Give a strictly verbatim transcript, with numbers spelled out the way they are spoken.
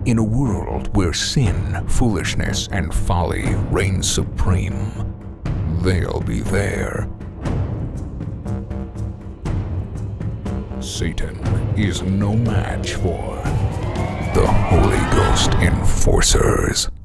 In a world where sin, foolishness, and folly reign supreme, they'll be there. Satan is no match for the Holy Ghost Enforcers.